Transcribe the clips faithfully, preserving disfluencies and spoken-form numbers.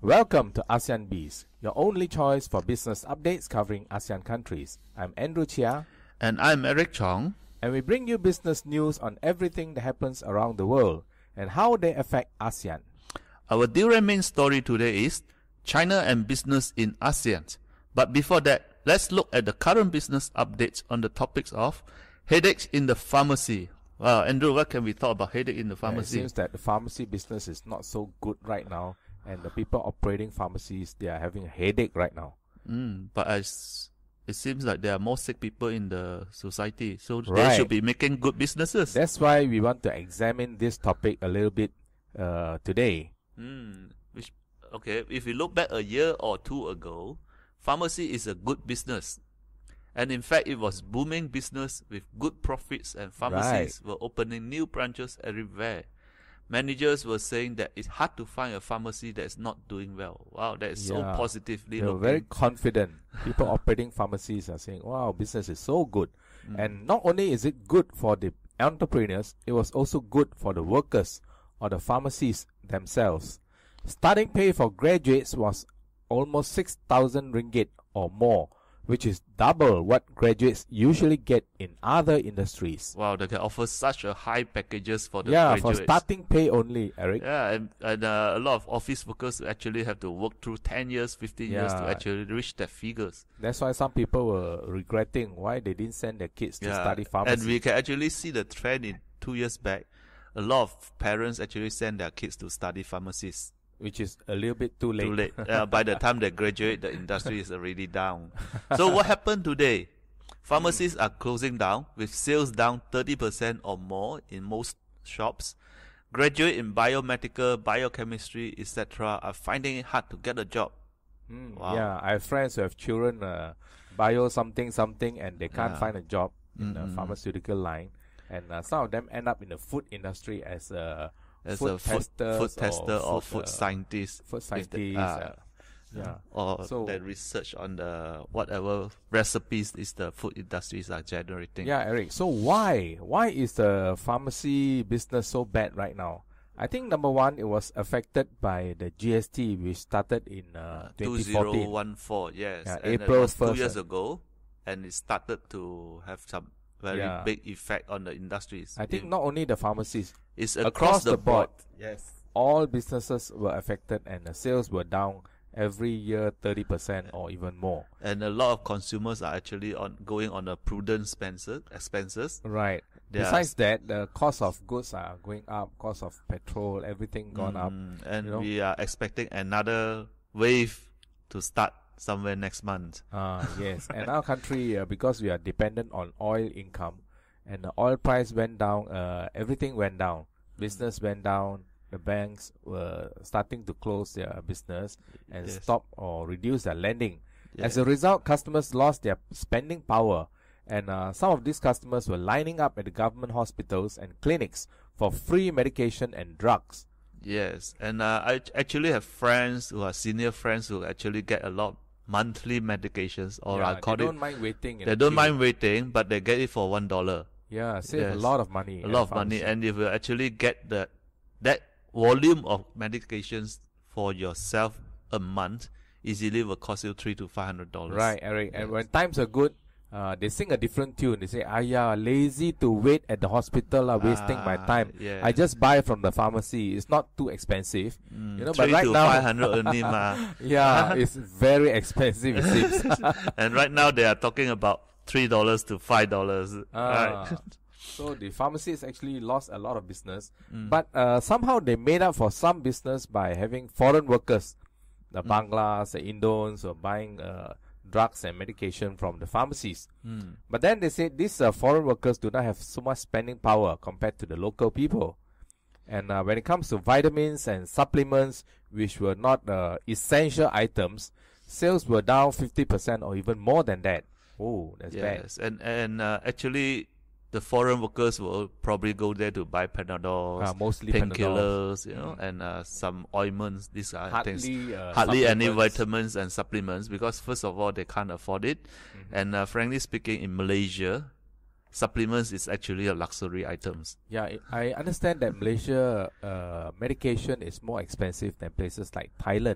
Welcome to ASEAN Biz, your only choice for business updates covering ASEAN countries. I'm Andrew Chia. And I'm Eric Chong. And we bring you business news on everything that happens around the world and how they affect ASEAN. Our direct main story today is China and business in ASEAN. But before that, let's look at the current business updates on the topics of headaches in the pharmacy. Wow, Andrew, what can we talk about headache in the pharmacy? Yeah, it seems that the pharmacy business is not so good right now. And the people operating pharmacies, they are having a headache right now. Mm, but as it seems like there are more sick people in the society, so right. They should be making good businesses. That's why we want to examine this topic a little bit uh, today. Mm, which, okay, if we look back a year or two ago, pharmacy is a good business. And in fact, it was booming business with good profits, and pharmacies right. were opening new branches everywhere. Managers were saying that it's hard to find a pharmacy that's not doing well. Wow, that is yeah. so positively They're looking. very confident. People operating pharmacies are saying, wow, business is so good. Mm. And not only is it good for the entrepreneurs, it was also good for the workers or the pharmacies themselves. Starting pay for graduates was almost six thousand ringgit or more, which is double what graduates usually get in other industries. Wow, they can offer such a high packages for the yeah, graduates. Yeah, for starting pay only, Eric. Yeah, and, and uh, a lot of office workers actually have to work through ten years, fifteen yeah. years to actually reach their figures. That's why some people were regretting why they didn't send their kids to yeah. study pharmacy. And we can actually see the trend in two years back. A lot of parents actually send their kids to study pharmacies. Which is a little bit too late. Too late. Uh, by the time they graduate, the industry is already down. So what happened today? Pharmacies are closing down with sales down thirty percent or more in most shops. Graduates in biomedical, biochemistry, et cetera are finding it hard to get a job. Mm, wow. Yeah, I have friends who have children, uh, bio something something, and they can't yeah. find a job in mm-hmm. the pharmaceutical line. And uh, some of them end up in the food industry as a as food a food, food tester or, or food, food uh, scientist. Food scientist, the, uh, uh, yeah. Or so, the research on the whatever recipes is the food industries are generating. Yeah, Eric. So why why is the pharmacy business so bad right now? I think number one, it was affected by the G S T, which started in uh, twenty fourteen. two thousand fourteen, yes. Yeah, and April it was first, two years ago, and it started to have some very yeah. big effect on the industries. I think it, not only the pharmacies, it's across, across the, the board. board. Yes. All businesses were affected, and the sales were down every year thirty percent or even more. And a lot of consumers are actually on going on a prudent expenses. expenses. Right. They Besides that, the cost of goods are going up, cost of petrol, everything gone mm, up. And you know? we are expecting another wave to start somewhere next month. Ah, yes. And our country, uh, because we are dependent on oil income, and the oil price went down, uh, everything went down. Business went down. The banks were starting to close their business and yes. stop or reduce their lending. Yeah. As a result, customers lost their spending power, and uh, some of these customers were lining up at the government hospitals and clinics for free medication and drugs. Yes, and uh, I actually have friends who are senior friends who actually get a lot of monthly medications, or yeah, I call they it. don't mind waiting. They don't queue. mind waiting, but they get it for one dollar. Yeah, save yes. a lot of money. A lot of money, and if you actually get the that volume of medications for yourself a month, easily will cost you three to five hundred dollars. Right, Eric. Yes. And when times are good, uh, they sing a different tune. They say, "Ah, yeah, lazy to wait at the hospital, uh, wasting ah, my time. yes. I just buy from the pharmacy. It's not too expensive, mm, you know." Three But right to now, five hundred only, ma. yeah, it's very expensive. It seems. And right now they are talking about three dollars to five dollars. Ah. Right. So the pharmacies actually lost a lot of business, mm. but uh, somehow they made up for some business by having foreign workers, the mm. Banglas, the Indons, or buying uh, drugs and medication from the pharmacies. Mm. But then they said these uh, foreign workers do not have so much spending power compared to the local people. And uh, when it comes to vitamins and supplements, which were not uh, essential items, sales were down fifty percent or even more than that. Oh, that's bad. Yes, and and uh, actually, the foreign workers will probably go there to buy Panadols, uh, mostly painkillers, you know, mm. and uh, some ointments. These are hardly, things. Uh, Hardly any vitamins and supplements, because first of all they can't afford it, mm-hmm. and uh, frankly speaking, in Malaysia, supplements is actually a luxury items. Yeah, I understand that Malaysia uh, medication is more expensive than places like Thailand.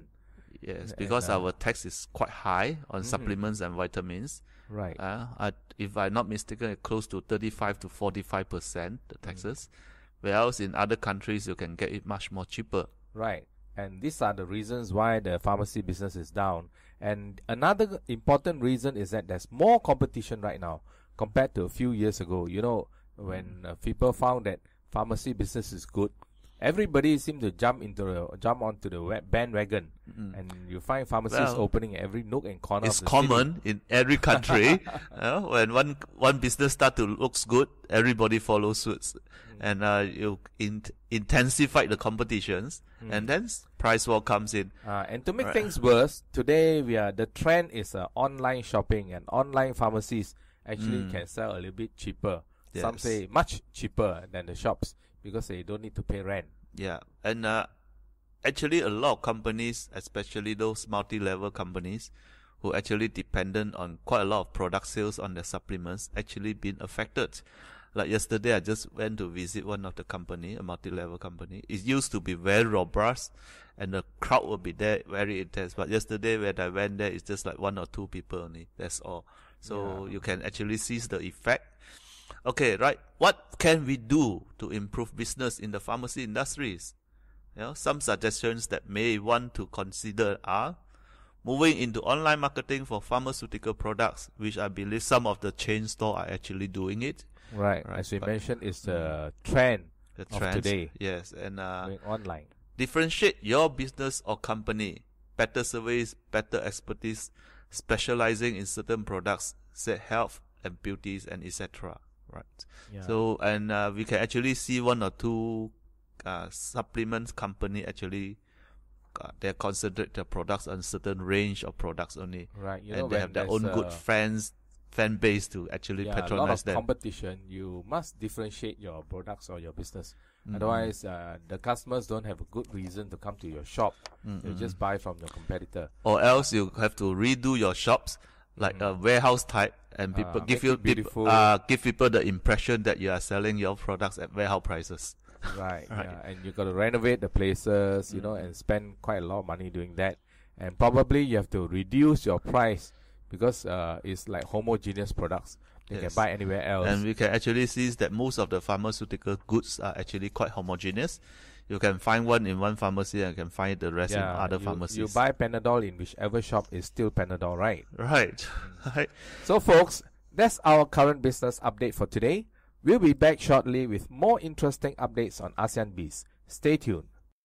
Yes, because and, uh, our tax is quite high on mm. supplements and vitamins. Right. Uh, I, if I'm not mistaken, it's close to thirty-five to forty-five percent the taxes. Mm. Whereas in other countries, you can get it much more cheaper. Right. And these are the reasons why the pharmacy business is down. And another important reason is that there's more competition right now compared to a few years ago. You know, when uh, people found that pharmacy business is good, everybody seemed to jump into the, jump onto the web bandwagon, mm. and you find pharmacies well, opening every nook and corner. It's of the common city. in every country. uh, when one one business start to looks good, everybody follows suit, mm. and uh, you in, intensify the competitions, mm. and then price war comes in. Uh, and to make right. things worse, today we are the trend is uh, online shopping, and online pharmacies actually mm. can sell a little bit cheaper. Yes. Some say much cheaper than the shops, because they don't need to pay rent. Yeah, and uh, actually a lot of companies, especially those multi-level companies, who actually dependent on quite a lot of product sales on their supplements, actually been affected. Like yesterday, I just went to visit one of the company, a multi-level company. It used to be very robust, and the crowd will be there very intense. But yesterday, when I went there, it's just like one or two people only. That's all. So yeah. you can actually see the effect. Okay, right. What can we do to improve business in the pharmacy industries? You know, some suggestions that may want to consider are moving into online marketing for pharmaceutical products, which I believe some of the chain stores are actually doing it. Right. right. As we but, mentioned, it's the trend the of trends, today. Yes, and uh, going online. Differentiate your business or company. Better service, better expertise, specializing in certain products, say health and beauties and et cetera. Right. Yeah. So, and uh, we can actually see one or two uh, supplements company actually uh, they concentrate their products on certain range of products only. Right. You and know, they have their own good fans, fan base to actually yeah, patronize a lot of them. Competition. You must differentiate your products or your business. Mm-hmm. Otherwise, uh, the customers don't have a good reason to come to your shop. Mm-hmm. They just buy from your competitor. Or else you have to redo your shops like mm. a warehouse type, and people uh, give you people, uh, give people the impression that you are selling your products at warehouse prices. Right, right. Yeah, and you got to renovate the places, you mm. know, and spend quite a lot of money doing that. And probably you have to reduce your price because uh, it's like homogeneous products. You yes. can buy anywhere else. And we can actually see that most of the pharmaceutical goods are actually quite homogeneous. You can find one in one pharmacy and can find the rest yeah, in other you, pharmacies. You buy Panadol in whichever shop is still Panadol, right? Right. right. So, folks, that's our current business update for today. We'll be back shortly with more interesting updates on ASEAN Biz. Stay tuned.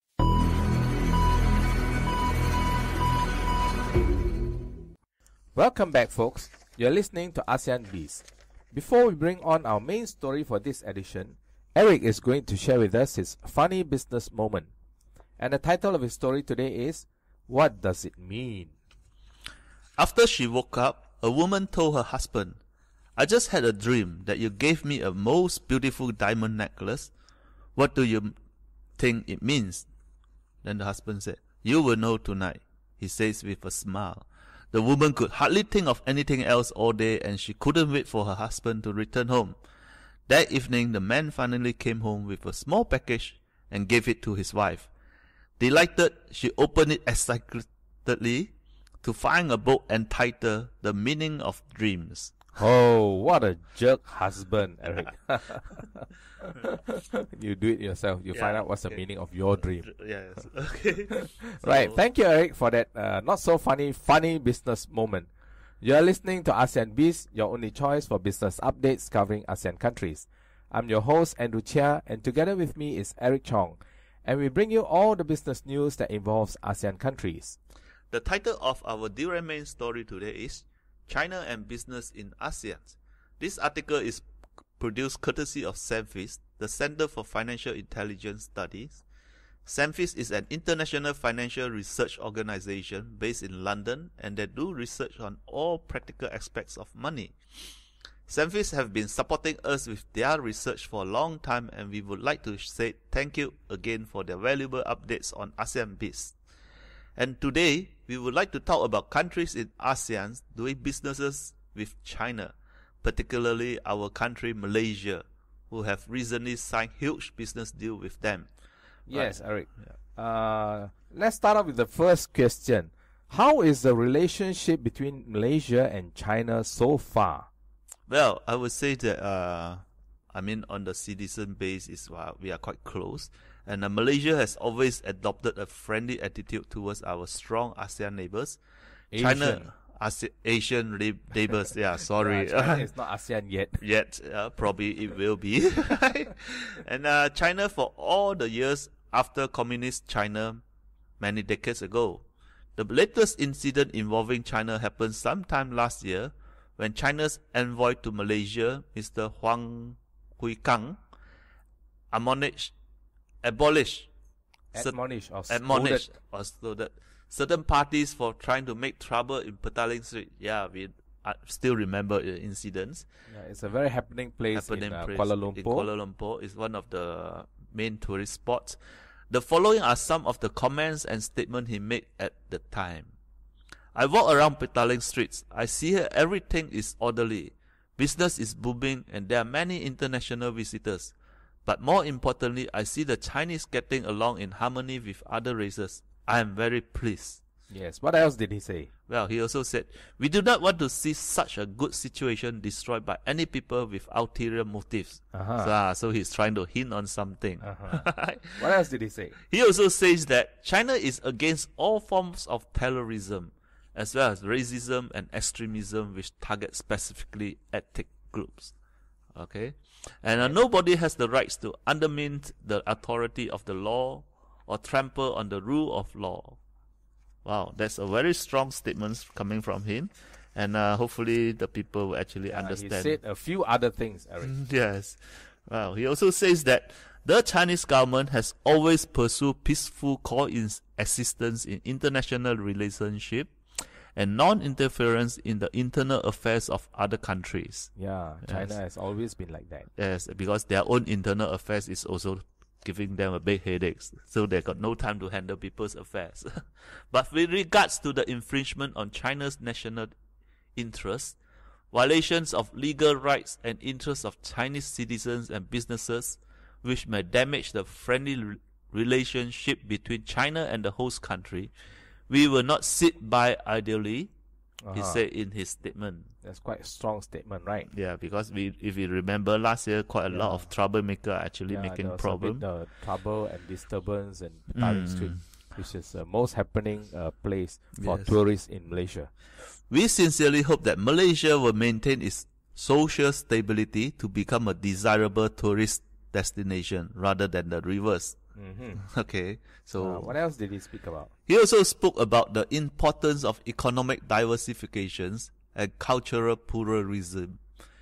Welcome back, folks. You're listening to ASEAN Biz. Before we bring on our main story for this edition, Eric is going to share with us his funny business moment. And the title of his story today is, What Does It Mean? After she woke up, a woman told her husband, I just had a dream that you gave me a most beautiful diamond necklace. What do you think it means? Then the husband said, You will know tonight, he says with a smile. The woman could hardly think of anything else all day, and she couldn't wait for her husband to return home. That evening, the man finally came home with a small package and gave it to his wife. Delighted, she opened it excitedly to find a book entitled The Meaning of Dreams. Oh, what a jerk husband, Eric. You do it yourself. You yeah, find out what's okay. the meaning of your dream. Yes. Okay. Right. So, thank you, Eric, for that uh, not so funny, funny business moment. You're listening to ASEAN Biz, your only choice for business updates covering ASEAN countries. I'm your host, Andrew Chia, and together with me is Eric Chong. And we bring you all the business news that involves ASEAN countries. The title of our direct main story today is China and Business in ASEAN. This article is produced courtesy of SAMFIS, the Center for Financial Intelligence Studies. SAMFIS is an international financial research organization based in London, and they do research on all practical aspects of money. SAMFIS have been supporting us with their research for a long time, and we would like to say thank you again for their valuable updates on ASEAN Biz. And today, we would like to talk about countries in ASEAN doing businesses with China, particularly our country Malaysia, who have recently signed huge business deal with them. Yes, right. Eric. Yeah. Uh, Let's start off with the first question. How is the relationship between Malaysia and China so far? Well, I would say that, uh, I mean, on the citizen base, is uh, we are quite close. And uh, Malaysia has always adopted a friendly attitude towards our strong ASEAN neighbours. Asian. China, Asi- Asian li- neighbours, yeah, sorry. Yeah, China is not ASEAN yet. Yet, uh, probably it will be. And uh, China, for all the years after communist China, many decades ago. The latest incident involving China happened sometime last year when China's envoy to Malaysia, Mister Huang Huikang, admonished, abolished, Admonish or admonished scolded. or scolded certain parties for trying to make trouble in Petaling Street. Yeah, we uh, still remember the incidents. Yeah, it's a very happening place Happening in uh, place Kuala Lumpur. In Kuala Lumpur is one of the main tourist spots. The following are some of the comments and statements he made at the time. I walk around Petaling streets. I see here everything is orderly. Business is booming and there are many international visitors. But more importantly, I see the Chinese getting along in harmony with other races. I am very pleased. Yes. What else did he say? Well, he also said, we do not want to see such a good situation destroyed by any people with ulterior motives. Uh-huh. So, uh, so he's trying to hint on something. Uh-huh. What else did he say? He also says that China is against all forms of terrorism, as well as racism and extremism which target specifically ethnic groups. Okay? And uh, nobody has the rights to undermine the authority of the law or trample on the rule of law. Wow, that's a very strong statement coming from him. And uh, hopefully the people will actually Yeah, understand. he said a few other things, Eric. Yes. Wow. He also says that the Chinese government has always pursued peaceful coexistence in international relationship and non-interference in the internal affairs of other countries. Yeah, China Yes. has always been like that. Yes, because their own internal affairs is also giving them a big headaches, so they got no time to handle people's affairs. But with regards to the infringement on China's national interests, violations of legal rights and interests of Chinese citizens and businesses, which may damage the friendly re- relationship between China and the host country, we will not sit by idly, he Uh-huh. said in his statement. That's quite a strong statement, right? Yeah, because we, if you remember last year, quite a lot Yeah. of troublemaker actually Yeah, making there was problem. a bit, uh, trouble and disturbance in Petaling Mm. Street, which is the most happening uh, place for Yes. tourists in Malaysia. We sincerely hope that Malaysia will maintain its social stability to become a desirable tourist destination rather than the reverse. Mm-hmm. Okay, so Uh, what else did he speak about? he also spoke about the importance of economic diversifications and cultural pluralism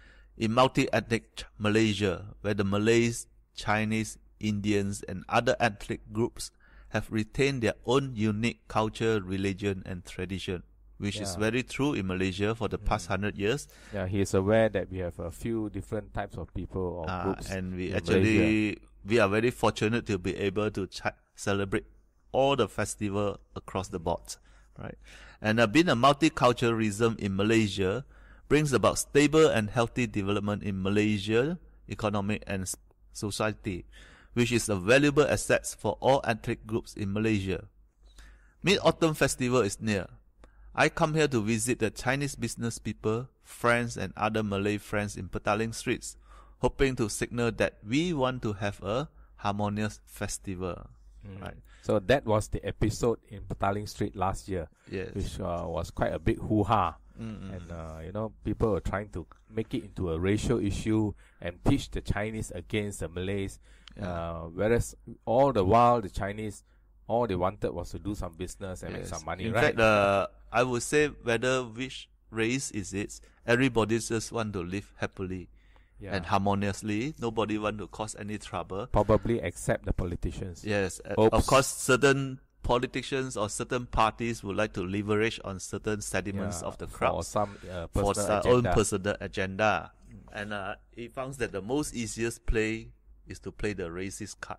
in multi-ethnic Ch- Malaysia, where the Malays, Chinese, Indians, and other ethnic groups have retained their own unique culture, religion, and tradition, which is Yeah. very true in Malaysia for the past hundred years. Yeah, he is aware that we have a few different types of people or Uh, groups. and we in actually Malaysia. we are very fortunate to be able to ch- celebrate all the festival across the board, right? And uh, being a multiculturalism in Malaysia brings about stable and healthy development in Malaysia economic and s- society, which is a valuable asset for all ethnic groups in Malaysia. Mid-Autumn Festival is near. I come here to visit the Chinese business people, friends, and other Malay friends in Petaling streets, hoping to signal that we want to have a harmonious festival. Mm. Right. So that was the episode in Petaling Street last year, Yes. which uh, was quite a big hoo-ha. Mm-mm. And, uh, you know, people were trying to make it into a racial issue and pitch the Chinese against the Malays. Yeah. Uh, whereas all the while, the Chinese, all they wanted was to do some business and make Yes. some money, In right? fact, uh, I would say whether which race is it, everybody just want to live happily yeah. and harmoniously. Nobody want to cause any trouble. Probably except the politicians. Yes, uh, Oops. of course, certain politicians or certain parties would like to leverage on certain sentiments Yeah, of the for crowd some uh, for personal their own agenda. personal agenda. And uh, he found that the most easiest play is to play the racist card.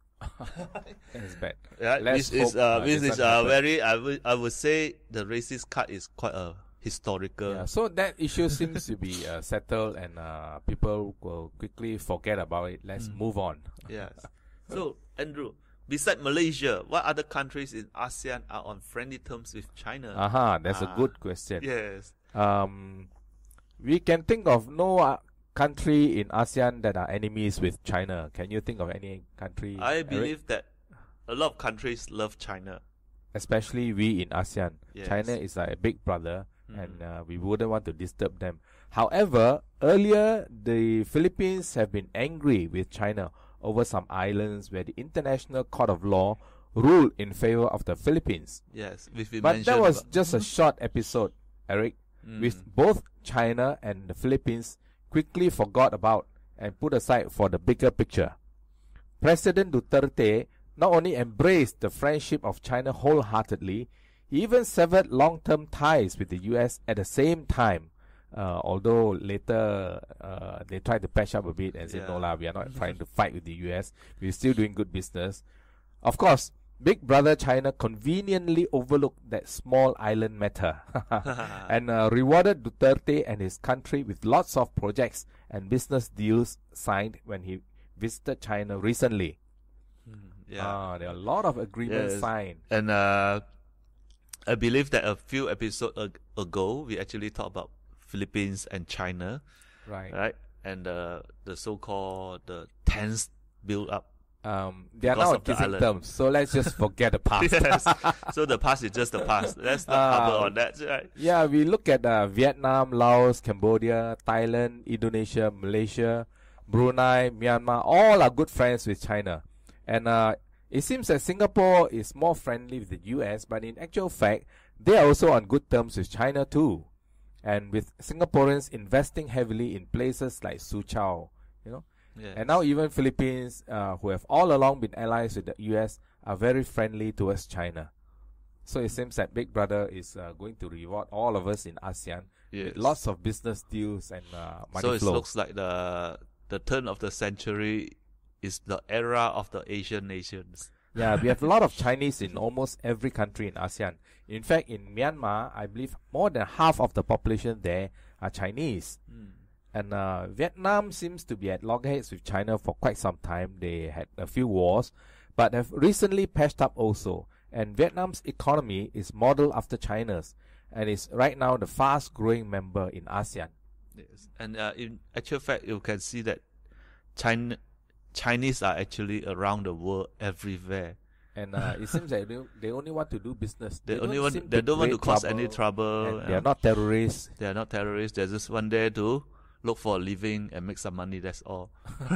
That's bad. Yeah, Let's this is hope, uh, uh, this this is doesn't uh, happen. very. I would I would say the racist card is quite a historical. Yeah, so that issue seems to be uh, settled, and uh, people will quickly forget about it. Let's Mm. move on. Yes. So Andrew, Besides Malaysia, what other countries in ASEAN are on friendly terms with China? Aha, that's Ah, a good question. Yes. Um, we can think of no uh, country in ASEAN that are enemies with China. Can you think of any country? I Eric? believe that a lot of countries love China. Especially we in ASEAN. Yes. China is like a big brother, Mm. and uh, we wouldn't want to disturb them. However, earlier the Philippines have been angry with China over some islands where the International Court of Law ruled in favor of the Philippines. Yes, which we But that mentioned was about- just a short episode, Eric, Mm. with both China and the Philippines quickly forgot about and put aside for the bigger picture. President Duterte not only embraced the friendship of China wholeheartedly, he even severed long-term ties with the U S at the same time. Uh, although later uh, they tried to patch up a bit and said, Yeah. no lah, we are not trying to fight with the U S. We're still doing good business. Of course, Big Brother China conveniently overlooked that small island matter and uh, rewarded Duterte and his country with lots of projects and business deals signed when he visited China recently. Yeah. Ah, there are a lot of agreements Yes. signed. And uh, I believe that a few episodes ag- ago, we actually talked about Philippines and China, Right. right? And uh, the so-called the tense build-up. Um, they are Because now on of the kissing island. terms, so let's just forget the past. Yes. So the past is just the past. Let's not Ah. harbour on that, right? Yeah, we look at uh, Vietnam, Laos, Cambodia, Thailand, Indonesia, Malaysia, Brunei, Myanmar, all are good friends with China. And uh, it seems that Singapore is more friendly with the U S, but in actual fact, they are also on good terms with China too. And with Singaporeans investing heavily in places like Suzhou, you know. Yes. And now even Philippines, uh, who have all along been allies with the U S, are very friendly towards China. So it seems that Big Brother is uh, going to reward all of us in ASEAN Yes. with lots of business deals and uh, money So it flow. looks like the the turn of the century is the era of the Asian nations. Yeah, we have a lot of Chinese in almost every country in ASEAN. In fact, in Myanmar, I believe more than half of the population there are Chinese. Mm. And uh, Vietnam seems to be at loggerheads with China for quite some time. They had a few wars, but have recently patched up also. And Vietnam's economy is modeled after China's, and is right now the fast-growing member in ASEAN. Yes. And uh, in actual fact, you can see that China, Chinese are actually around the world everywhere. And uh, it seems that they, they only want to do business. They, don't only want seem they don't want to create cause any trouble. and uh, they are not terrorists. They are not terrorists. They just want there to look for a living and make some money. That's all.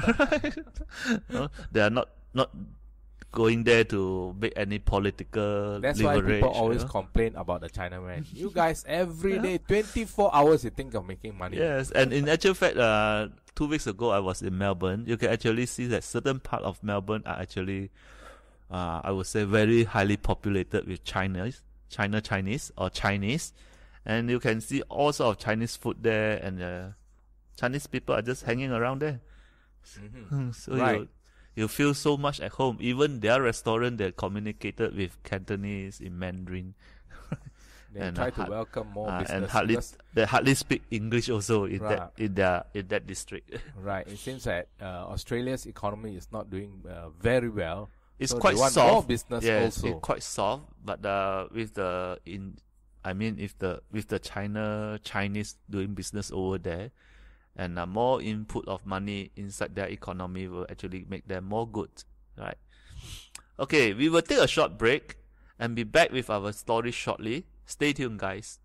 No? They are not not going there to make any political That's why leverage. people you always know? complain about the Chinaman. You guys every Yeah. day, twenty-four hours, you think of making money. Yes, and in actual fact, uh, two weeks ago I was in Melbourne. You can actually see that certain part of Melbourne are actually, uh, I would say, very highly populated with Chinese, China Chinese or Chinese, and you can see all sort of Chinese food there, and uh, Chinese people are just hanging around there. Mhm. So Right. you you feel so much at home. Even their restaurant, they communicated with Cantonese in Mandarin. They And, try uh, to hard- welcome more Uh, business. and hardly because- they hardly speak English also in Right. that in their in that district. right. It seems that uh, Australia's economy is not doing uh, very well. It's so quite they want soft. more business Yes, also. it's quite soft. But uh, with the in, I mean, if the with the China Chinese doing business over there, and uh, more input of money inside their economy will actually make them more good, right? Okay, we will take a short break and be back with our story shortly. Stay tuned, guys.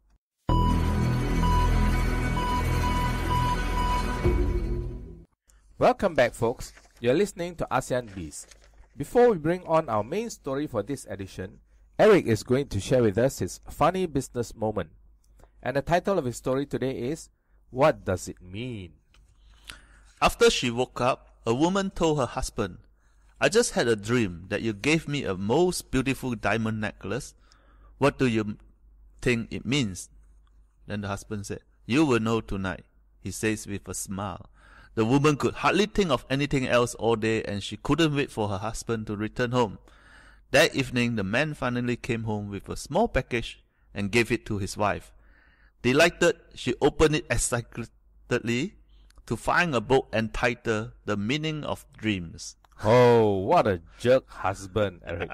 Welcome back, folks. You're listening to ASEAN Biz. Before we bring on our main story for this edition, Eric is going to share with us his funny business moment. And the title of his story today is, What Does It Mean? After she woke up, a woman told her husband, I just had a dream that you gave me a most beautiful diamond necklace. What do you think it means? Then the husband said, You will know tonight, he says with a smile. The woman could hardly think of anything else all day, and she couldn't wait for her husband to return home. That evening, the man finally came home with a small package and gave it to his wife. Delighted, she opened it excitedly to find a book entitled The Meaning of Dreams. Oh, what a jerk husband, Eric.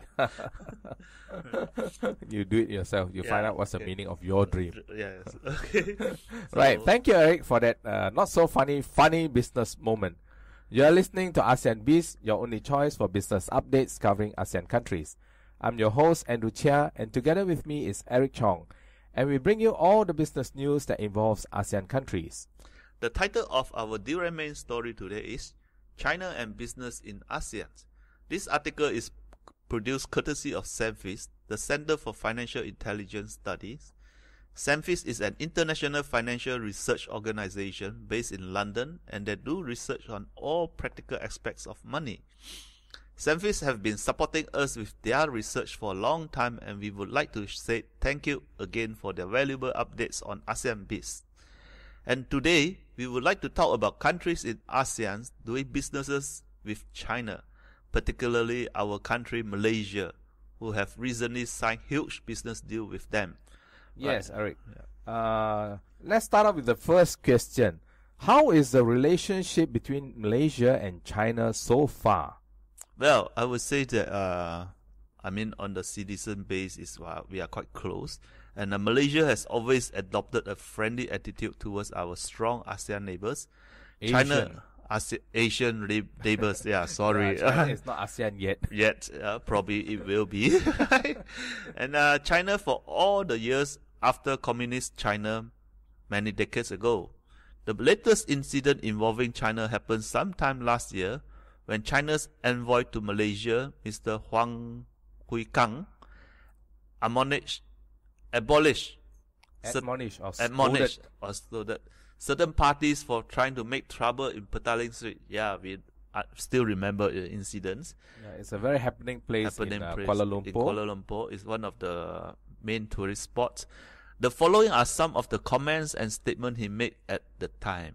You do it yourself. You Yeah, find out what's the okay. meaning of your dream. Yes. Okay. Right. So- Thank you, Eric, for that uh, not so funny, funny business moment. You are listening to ASEAN Biz, your only choice for business updates covering ASEAN countries. I'm your host, Andrew Chia, and together with me is Eric Chong. And we bring you all the business news that involves ASEAN countries. The title of our direct main story today is China and Business in ASEAN. This article is produced courtesy of SAMFIS, the Center for Financial Intelligence Studies. SAMFIS is an international financial research organization based in London, and they do research on all practical aspects of money. SAMFIS have been supporting us with their research for a long time, and we would like to say thank you again for their valuable updates on ASEAN Biz. And today, we would like to talk about countries in ASEAN doing businesses with China, particularly our country Malaysia, who have recently signed huge business deal with them. Yes, Right. Eric. Uh, let's start off with the first question. How is the relationship between Malaysia and China so far? Well, I would say that, uh, I mean, on the citizen base, is uh, we are quite close. And uh, Malaysia has always adopted a friendly attitude towards our strong ASEAN neighbors. Asian. China, Asi- Asian li- neighbors, yeah, sorry. Uh, China is not ASEAN yet. Yet, uh, probably it will be. And uh, China, for all the years after communist China, many decades ago. The latest incident involving China happened sometime last year when China's envoy to Malaysia, Mister Huang Huikang, admonished, abolished, Admonish or admonished scolded. or scolded certain parties for trying to make trouble in Petaling Street. Yeah, we uh, still remember the incidents. Yeah, it's a very happening place Happening in uh, place Kuala Lumpur. In Kuala Lumpur is one of the main tourist spots. The following are some of the comments and statements he made at the time.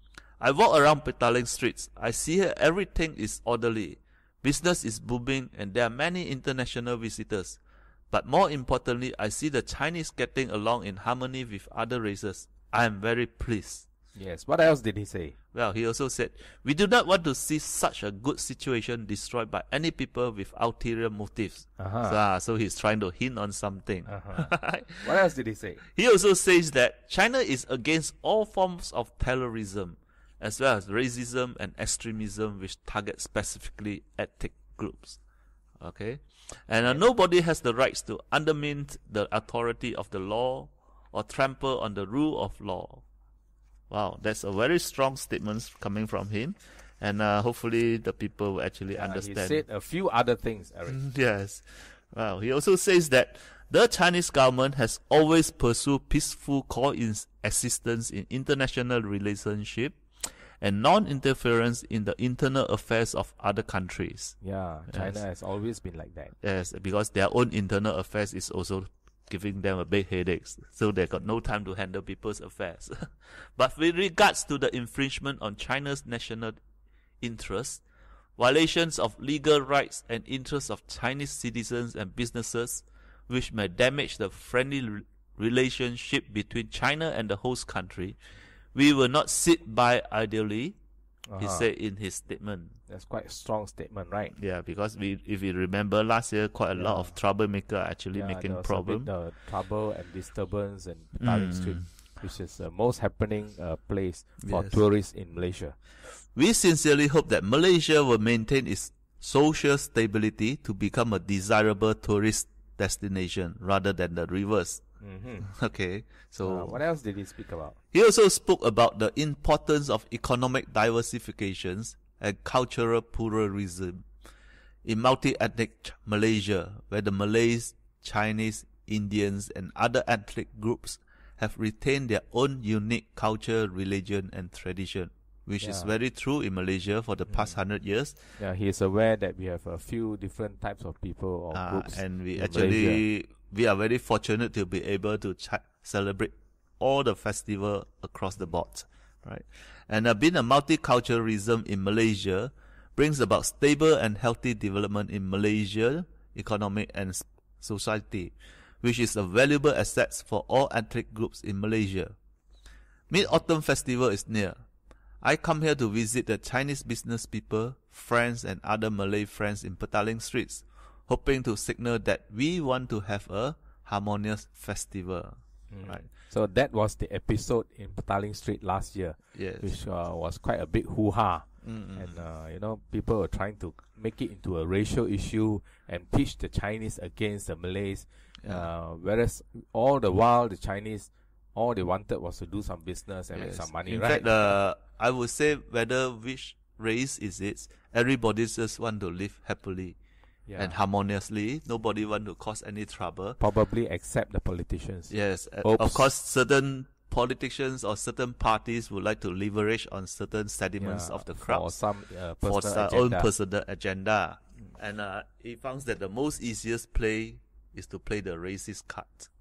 I walk around Petaling streets. I see here everything is orderly. Business is booming and there are many international visitors. But more importantly, I see the Chinese getting along in harmony with other races. I am very pleased. Yes. What else did he say? Well, he also said, we do not want to see such a good situation destroyed by any people with ulterior motives. Uh-huh. So, ah, so he's trying to hint on something. Uh-huh. What else did he say? He also says that China is against all forms of terrorism, as well as racism and extremism which target specifically ethnic groups. Okay? And uh, nobody has the rights to undermine the authority of the law or trample on the rule of law. Wow, that's a very strong statement coming from him. And uh, hopefully the people will actually Yeah, understand. he said a few other things, Eric. Yes. Wow. He also says that the Chinese government has always pursued peaceful coexistence in international relationship and non-interference in the internal affairs of other countries. Yeah, China Yes. has always been like that. Yes, because their own internal affairs is also giving them a big headaches, so they got no time to handle people's affairs. But with regards to the infringement on China's national interests, violations of legal rights and interests of Chinese citizens and businesses, which may damage the friendly re- relationship between China and the host country, we will not sit by idly, he Uh-huh. said in his statement. That's quite a strong statement, right? Yeah, because we, if you remember last year, quite a lot Yeah. of troublemaker actually Yeah, making there was problem. a bit, uh, trouble and disturbance and Petaling Mm. Street, which is the most happening uh, place for Yes. tourists in Malaysia. We sincerely hope that Malaysia will maintain its social stability to become a desirable tourist destination rather than the reverse. Mm-hmm. Okay, so Uh, what else did he speak about? he also spoke about the importance of economic diversifications and cultural pluralism in multi-ethnic Ch- Malaysia, where the Malays, Chinese, Indians, and other ethnic groups have retained their own unique culture, religion, and tradition, which is Yeah. very true in Malaysia for the past hundred years. Yeah, he is aware that we have a few different types of people or Uh, groups. and we in actually we are very fortunate to be able to ch- celebrate all the festival across the board, right? And uh, being a multiculturalism in Malaysia brings about stable and healthy development in Malaysia economic and s- society, which is a valuable asset for all ethnic groups in Malaysia. Mid-Autumn Festival is near. I come here to visit the Chinese business people, friends and other Malay friends in Petaling streets, hoping to signal that we want to have a harmonious festival. Mm. Right. So that was the episode in Petaling Street last year, Yes. which uh, was quite a big hoo-ha. Mm-mm. And, uh, you know, people were trying to make it into a racial issue and pitch the Chinese against the Malays. Yeah. Uh, whereas all the while, the Chinese, all they wanted was to do some business and make Yes. some money, In right? fact, uh, I would say whether which race is it, everybody just want to live happily yeah. and harmoniously. Nobody want to cause any trouble. Probably except the politicians. Yes, uh, Oops. of course, certain politicians or certain parties would like to leverage on certain sentiments Yeah, of the for crowd some uh, for personal their own agenda. personal agenda. And uh, he found that the most easiest play is to play the racist card.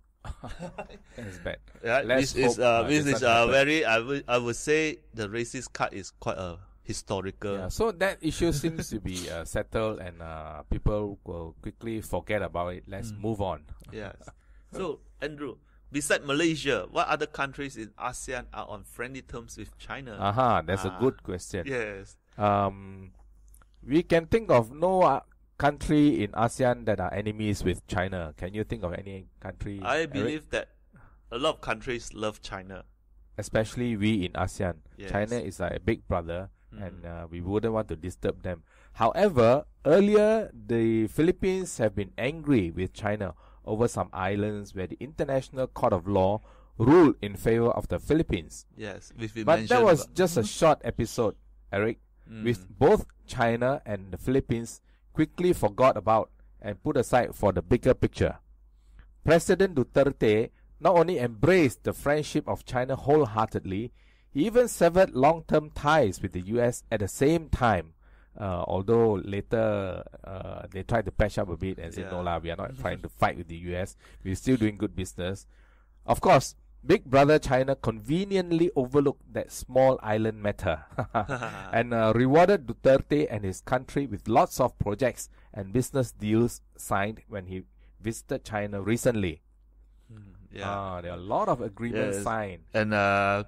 That's bad. Yeah, Let's this is hope, uh, uh, this it is doesn't uh, happen. very. I would I would say the racist card is quite a historical. Yeah, so that issue seems to be uh, settled, and uh, people will quickly forget about it. Let's Mm. move on. Yes. So Andrew, beside Malaysia, what other countries in ASEAN are on friendly terms with China? Aha, that's Ah. a good question. Yes. Um, we can think of no uh, country in ASEAN that are enemies with China. Can you think of any country? I Eric? believe that a lot of countries love China. Especially we in ASEAN. Yes. China is like a big brother, Mm. and uh, we wouldn't want to disturb them. However, earlier the Philippines have been angry with China over some islands where the International Court of Law ruled in favor of the Philippines. Yes, which we But mentioned. that was about- just a short episode, Eric, Mm. with both China and the Philippines quickly forgot about and put aside for the bigger picture. President Duterte not only embraced the friendship of China wholeheartedly, he even severed long-term ties with the U S at the same time. Uh, although later uh, they tried to patch up a bit and said, Yeah. no lah, we are not trying to fight with the U S. We're still doing good business. Of course, Big Brother China conveniently overlooked that small island matter and uh, rewarded Duterte and his country with lots of projects and business deals signed when he visited China recently. Yeah. Ah, there are a lot of agreements Yes. signed. And uh,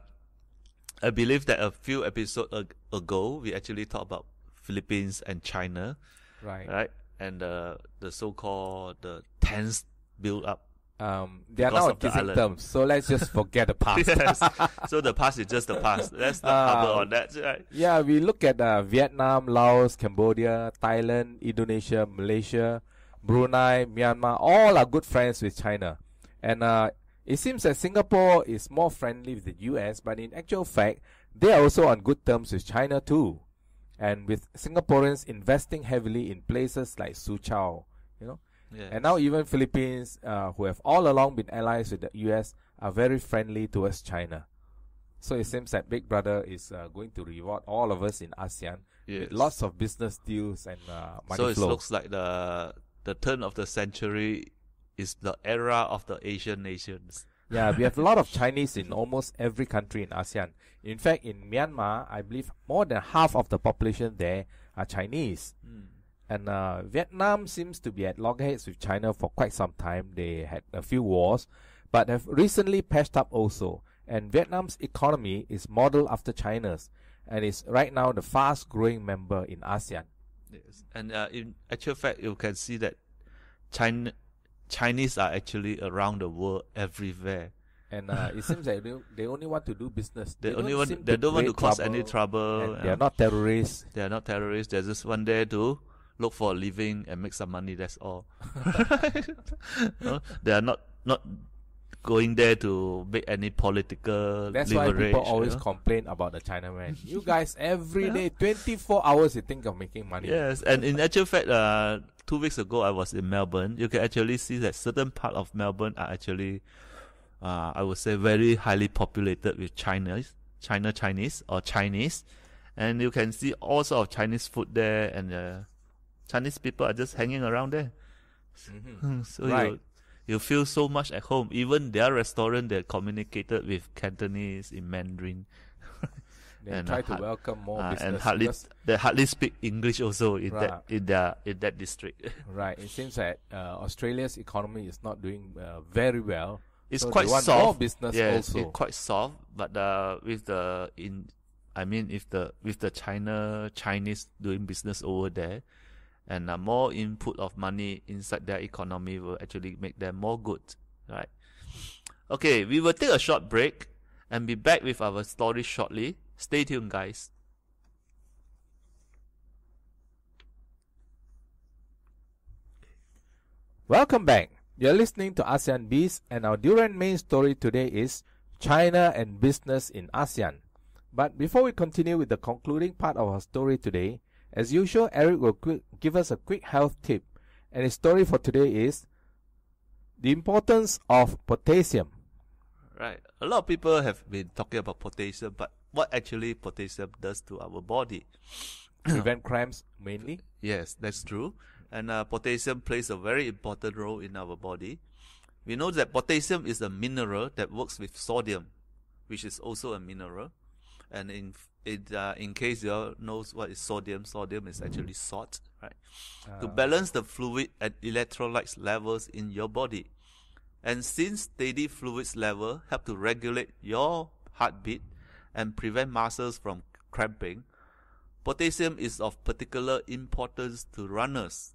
I believe that a few episodes ag- ago, we actually talked about Philippines and China, Right. right? And uh, the so-called the tense build-up. Um, they are Because now of the kissing island. terms, so let's just forget the past. Yes. So the past is just the past. Let's not Uh, harbor on that, right? Yeah, we look at uh, Vietnam, Laos, Cambodia, Thailand, Indonesia, Malaysia, Brunei, Myanmar, all are good friends with China. And uh, it seems that Singapore is more friendly with the U S, but in actual fact, they are also on good terms with China too. And with Singaporeans investing heavily in places like Suzhou, you know. Yes. And now even Philippines, uh, who have all along been allies with the U S, are very friendly towards China. So it seems that Big Brother is uh, going to reward all of us in ASEAN Yes. with lots of business deals and uh, money So it flow. looks like the the turn of the century is the era of the Asian nations. Yeah, we have a lot of Chinese in almost every country in ASEAN. In fact, in Myanmar, I believe more than half of the population there are Chinese. Mm. And uh, Vietnam seems to be at loggerheads with China for quite some time. They had a few wars, but have recently patched up also. And Vietnam's economy is modeled after China's, and is right now the fast-growing member in ASEAN. Yes. And uh, in actual fact, you can see that China, Chinese are actually around the world everywhere. And uh, it seems that they, they only want to do business. They, only don't want seem they don't want to create cause any trouble. and you they are know. not terrorists. They are not terrorists. They just want there to look for a living and make some money. That's all. No? They are not not going there to make any political That's why leverage. people you always know. complain about the Chinaman. You guys every Yeah. day, twenty-four hours, you think of making money. Yes, and in actual fact, uh, two weeks ago I was in Melbourne. You can actually see that certain part of Melbourne are actually, uh, I would say, very highly populated with Chinese, China Chinese or Chinese, and you can see all sort of Chinese food there, and uh, Chinese people are just hanging around there. Mhm. So Right. you you feel so much at home. Even their restaurant, they communicated with Cantonese in Mandarin. They And, try uh, to hard- welcome more Uh, business. and hardly because- they hardly speak English also in Right. that in their in that district. right. It seems that uh, Australia's economy is not doing uh, very well. It's so quite they want soft. more business Yes, also. it's quite soft, but uh, with the in I mean, if the with the China Chinese doing business over there, and uh, more input of money inside their economy will actually make them more good, right? Okay, we will take a short break and be back with our story shortly. Stay tuned, guys. Welcome back. You're listening to ASEAN Biz, and our Durian main story today is China and business in ASEAN. But before we continue with the concluding part of our story today, as usual, Eric will quick, give us a quick health tip. And his story for today is the importance of potassium. Right. A lot of people have been talking about potassium, but what actually potassium does to our body? Prevent cramps mainly? Yes, that's true. And uh, potassium plays a very important role in our body. We know that potassium is a mineral that works with sodium, which is also a mineral. And in it, uh, in case you all knows what is sodium, sodium is actually salt, right? Uh. To balance the fluid and electrolytes levels in your body. And since steady fluids level help to regulate your heartbeat and prevent muscles from cramping, potassium is of particular importance to runners.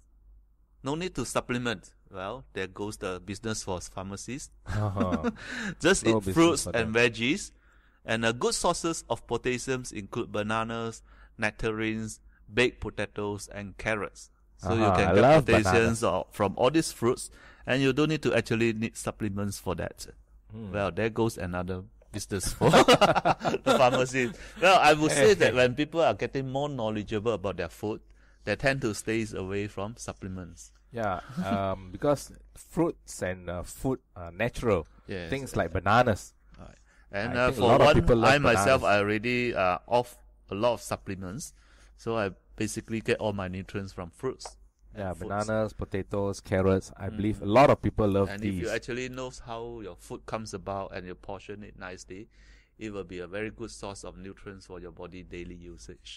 No need to supplement. Well, there goes the business for pharmacists. Uh-huh. Just no eat fruits and veggies. And uh, good sources of potassium include bananas, nectarines, baked potatoes, and carrots. So uh-huh. you can I get potassium from all these fruits, and you don't need to actually need supplements for that. Mm. Well, there goes another business for the pharmacy. Well, I would say that when people are getting more knowledgeable about their food, they tend to stay away from supplements. Yeah, um, because fruits and uh, food are natural. Yes, Things like bananas. Right. And uh, for one, I myself, bananas. I already uh, off a lot of supplements. So I basically get all my nutrients from fruits. Yeah, bananas, potatoes, carrots. I mm. believe a lot of people love and these. And if you actually know how your food comes about and you portion it nicely, it will be a very good source of nutrients for your body daily usage.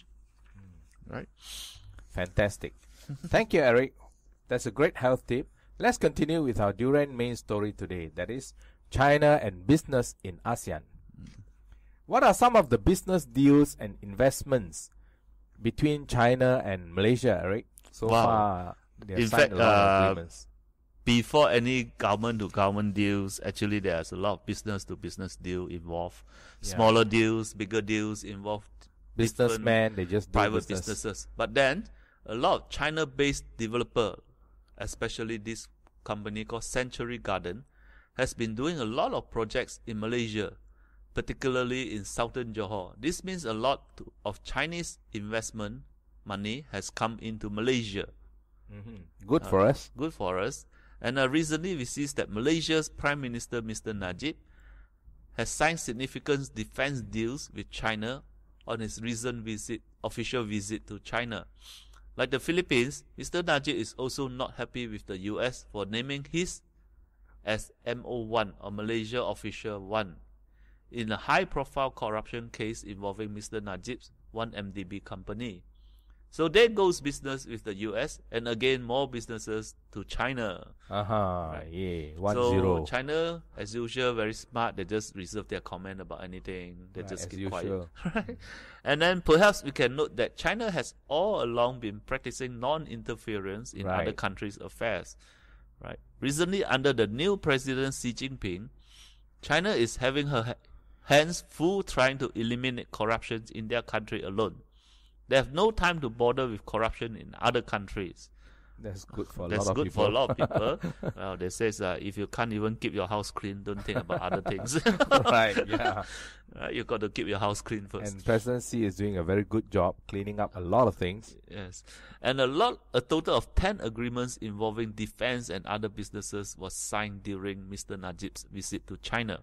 Mm. Right? Fantastic. Thank you, Eric. That's a great health tip. Let's continue with our Durian main story today. That is China and business in ASEAN. Mm. What are some of the business deals and investments between China and Malaysia, Eric? So wow. far, they have in signed fact, a lot of uh, agreements. Before any government-to-government deals, actually there's a lot of business-to-business deal involved. Yeah. Smaller deals, bigger deals involved. Businessmen, they just do private business. businesses. But then, a lot of China-based developer, especially this company called Century Garden, has been doing a lot of projects in Malaysia, particularly in southern Johor. This means a lot to, of Chinese investment money has come into Malaysia. Mm-hmm. Good uh, for us. Good for us. And uh, recently we see that Malaysia's Prime Minister, Mister Najib, has signed significant defense deals with China on his recent visit, official visit to China. Like the Philippines, Mister Najib is also not happy with the U S for naming his as M O one, or Malaysia Official one, in a high-profile corruption case involving Mister Najib's one M D B company. So there goes business with the U S, and again more businesses to China. Uh-huh, right. Yeah, one so zero. China, as usual, very smart. They just reserve their comment about anything. They right, just keep usual. quiet. Right? And then perhaps we can note that China has all along been practicing non-interference in right. other countries' affairs. Right. Recently, under the new President Xi Jinping, China is having her ha- hands full trying to eliminate corruption in their country alone. They have no time to bother with corruption in other countries. That's good for a That's lot of good people. for a lot of people. Well, they say uh, if you can't even keep your house clean, don't think about other things. Right, yeah. Uh, you got to keep your house clean first. And President Xi is doing a very good job cleaning up a lot of things. Yes. And a lot, a total of ten agreements involving defense and other businesses was signed during Mister Najib's visit to China.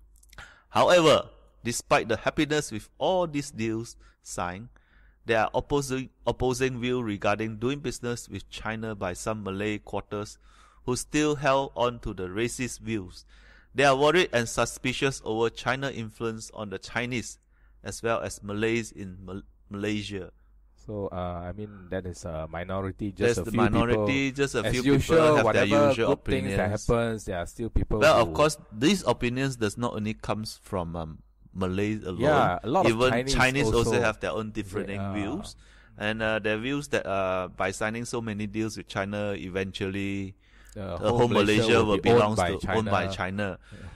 However, despite the happiness with all these deals signed, there are opposing, opposing views regarding doing business with China by some Malay quarters who still held on to the racist views. They are worried and suspicious over China's influence on the Chinese as well as Malays in Mal- Malaysia. So, uh, I mean, that is a minority. Just That's a the few minority. people. Just a as few usual, people have whatever their usual good opinions. things that happens, there are still people. Well, who of course, these opinions does not only comes from um, Malay alone. Yeah, a lot of Even Chinese Chinese also, also have their own differing Yeah. views. And uh, their views that uh, by signing so many deals with China, eventually Uh, the whole Malaysia will, be owned belongs by to China. owned by China.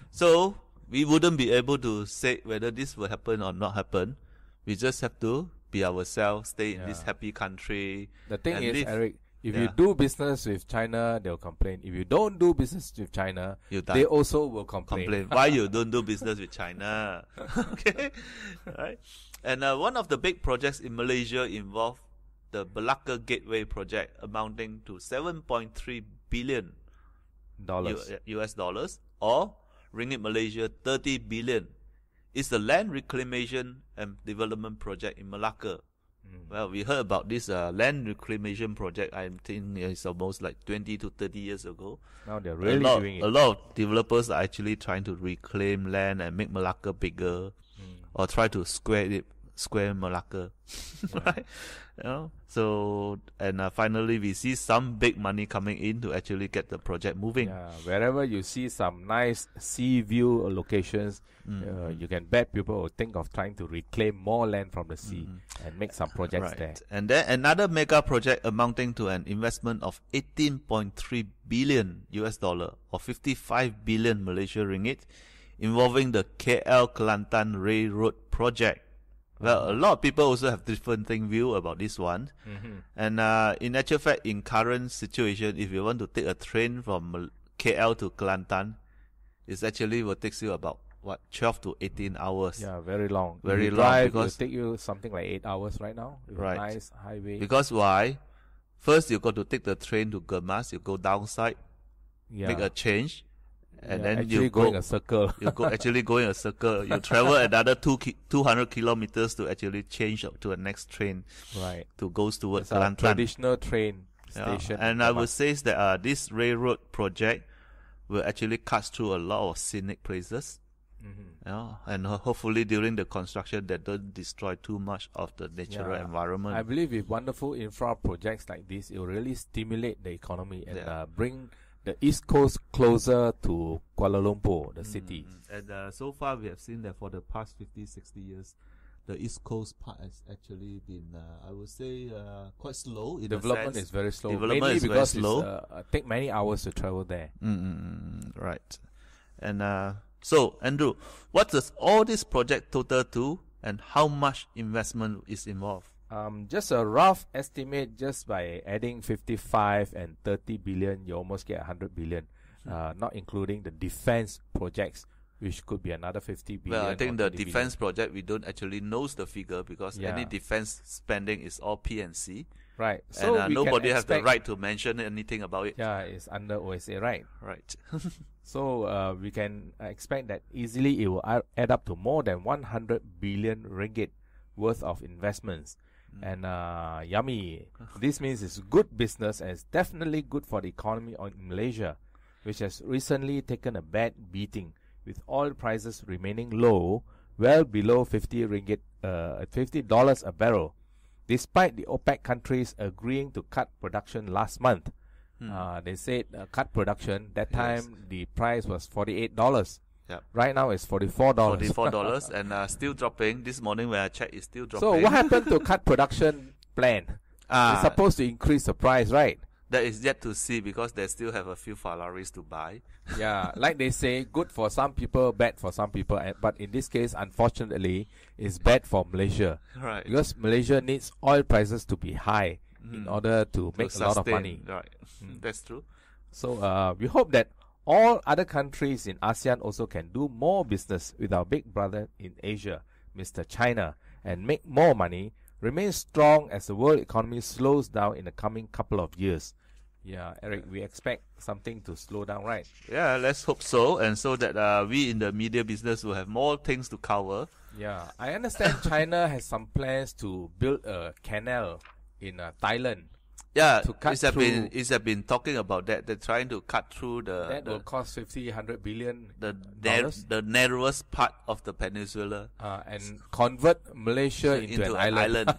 So we wouldn't be able to say whether this will happen or not happen. We just have to be ourselves, stay in this Yeah. happy country. The thing and is, live. Eric, if Yeah. you do business with China, they'll complain. If you don't do business with China, You die. they also will complain. Complain why you don't do business with China. Okay, right. And uh, one of the big projects in Malaysia involved the Malacca Gateway project, amounting to seven point three billion Dollars. U- US dollars, or ringgit Malaysia thirty billion. It's a land reclamation and development project in Malacca. Mm. Well, we heard about this uh, land reclamation project. I think it's almost like twenty to thirty years ago. Now they're really a lot, doing it. A lot of developers are actually trying to reclaim land and make Malacca bigger, Mm. or try to square it, square Malacca, right? You know? So, and uh, finally, we see some big money coming in to actually get the project moving. Yeah, wherever you see some nice sea view locations, Mm. uh, you can bet people will think of trying to reclaim more land from the sea and make some projects Right. there. And then another mega project amounting to an investment of eighteen point three billion U S dollar, or fifty-five billion Malaysia ringgit, involving the K L Kelantan Railroad project. Well, a lot of people also have different thing view about this one. Mhm. And uh, in actual fact, in current situation, if you want to take a train from Mal- K L to Kelantan, it actually will take you about what twelve to eighteen hours. Yeah, very long. If Very you long, drive, because- it'll take you something like eight hours right now. With a Right. nice highway. Because why? First, you got to take the train to Gemas. You go downside, yeah. make a change, and Yeah, then actually you going go. a circle. You go actually go in a circle. You travel another two ki- two hundred kilometers to actually change up to the next train Right. to goes towards It's a Kelantan. traditional train Yeah, station. and in I Kemas. would say that uh, this railroad project will actually cut through a lot of scenic places. Mhm. Yeah, and ho- hopefully during the construction that don't destroy too much of the natural Yeah. environment. I believe with wonderful infra projects like this, it will really stimulate the economy and Yeah. uh, bring the East Coast closer to Kuala Lumpur, the city. Mm, and uh, so far we have seen that for the past fifty, sixty years, the East Coast part has actually been, uh, I would say, uh, quite slow. In a Development sense. is very slow. Development Mainly is very because slow. it's uh, uh, take many hours to travel there. Mm-mm, right. And uh, so, Andrew, what does all this project total to, and how much investment is involved? Um, just a rough estimate, just by adding fifty-five and thirty billion, you almost get one hundred billion, uh, not including the defense projects, which could be another fifty billion. Well, I or think the twenty defense project, we don't actually know the figure because Yeah. any defense spending is all P and C. billion. Right. So and uh, we can nobody has the expect- right to mention anything about it. Yeah, it's under O S A, right? Right. So uh, we can uh, expect that easily it will a- add up to more than one hundred billion ringgit worth of investments. And uh, yummy. This means it's good business and it's definitely good for the economy of Malaysia, which has recently taken a bad beating with oil prices remaining low, well below fifty ringgit, uh, fifty dollars a barrel, despite the OPEC countries agreeing to cut production last month. Hmm. Uh, they said uh, cut production. That Yes. time the price was forty-eight dollars. Yep. Right now it's forty-four dollars. Forty-four dollars and uh, still dropping. This morning when I checked, it's still dropping. So what happened to cut production plan? Ah, It's supposed to increase the price, right? that is yet to see because they still have a few Ferraris to buy. Yeah, like they say, good for some people, bad for some people. and- But in this case, unfortunately, it's bad for Malaysia Right. because Malaysia needs oil prices to be high in Mm. order to To make a lot of sustain. money. Right. Mm. That's true. So uh, we hope that all other countries in ASEAN also can do more business with our big brother in Asia, Mister China, and make more money, remain strong as the world economy slows down in the coming couple of years. Yeah, Eric, we expect something to slow down, right? Yeah, let's hope so. And so that uh, we in the media business will have more things to cover. Yeah, I understand China has some plans to build a canal in uh, Thailand. Yeah, To cut it's have been through- it's have been talking about that. They're trying to cut through the That the, will cost fifty, one hundred billion the, nar- dollars. the narrowest part of the peninsula uh, and convert Malaysia into, into an, island.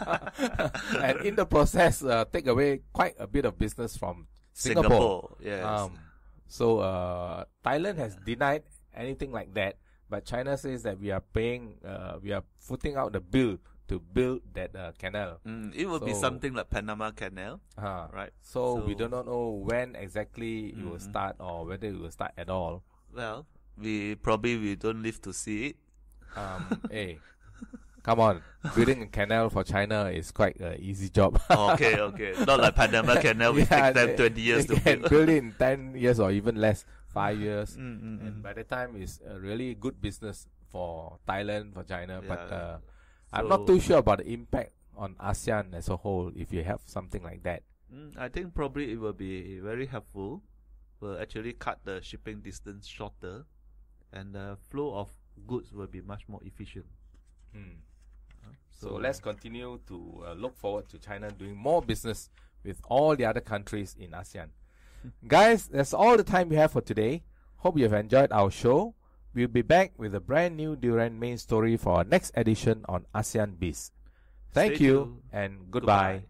And in the process, uh, take away quite a bit of business from Singapore. Yes. Um, so uh, Thailand has denied anything like that, But China says that we are paying, uh, we are footing out the bill to build that uh, canal. Mm, it will be So- something like Panama Canal, Uh, right? so, we So- do not know when exactly it will Mm. start or whether it will start at all. Well, we probably we don't live to see it. Um, hey, come on. Building a canal for China is quite an easy job. Okay, okay. Not like Panama Canal, which Yeah, takes them they- twenty years they to can build. build it in ten years or even less, five years. Mm, mm, And mm. by the time, it's a really good business for Thailand, for China. But Yeah. uh, I'm So- not too sure about the impact on ASEAN as a whole if you have something like that. Mm, I think probably it will be very helpful. Will actually cut the shipping distance shorter, and the flow of goods will be much more efficient. Hmm. Uh, So let's continue to uh, look forward to China doing more business with all the other countries in ASEAN. Guys, that's all the time we have for today. Hope you have enjoyed our show. We'll be back with a brand new Durian main story for our next edition on ASEAN Biz. Thank Stay you tuned. and goodbye. Goodbye.